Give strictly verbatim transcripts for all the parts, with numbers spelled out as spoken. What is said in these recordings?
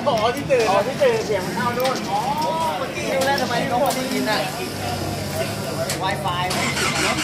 อ๋อที่ตื่นอ๋อที่ตื่นเสียงมันเข้าโน่นอ๋อเมื่อกี้รู้แล้วทำไมน้องไม่ได้ยินอ่ะ Wi-Fi ไม่ติดแล้ว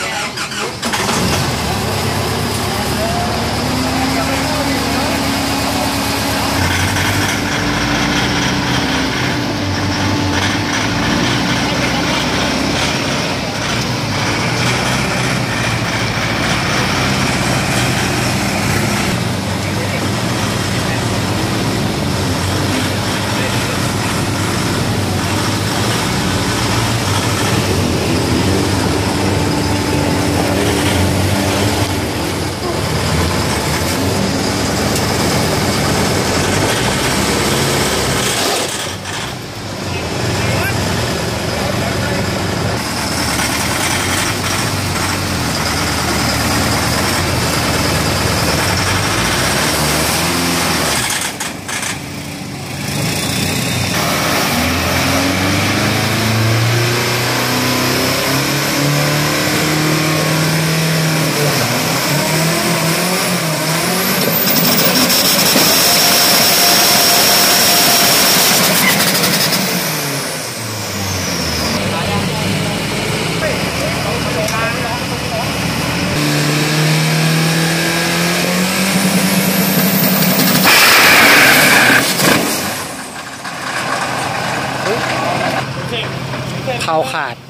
เผาขาด